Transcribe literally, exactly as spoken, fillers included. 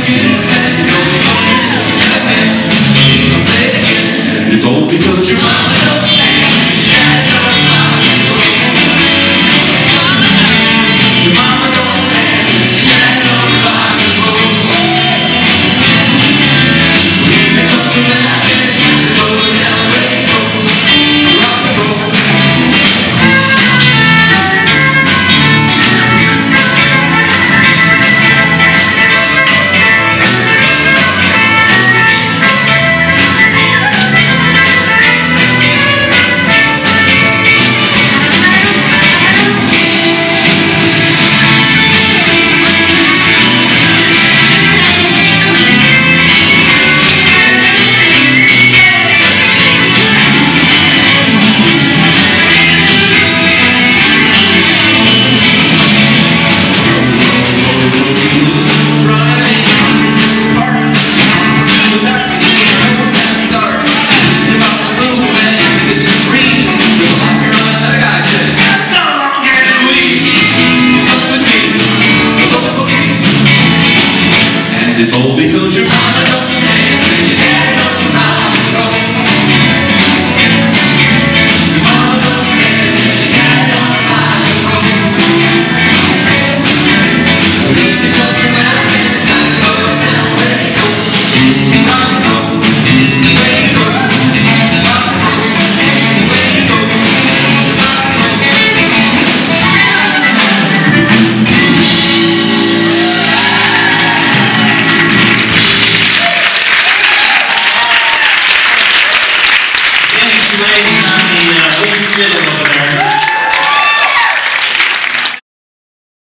It's all because your mama don't dance and your daddy don't rock and roll. Your mama don't dance and your daddy don't rock and roll. When evening comes around and it's time to go down, ready to go, rock and roll. It's all because